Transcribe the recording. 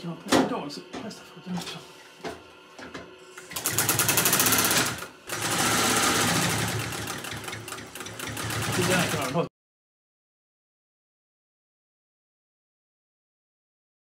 kan man på idag så nästa foten också. Det där kan man ha.